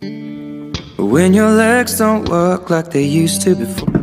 When your legs don't work like they used to before.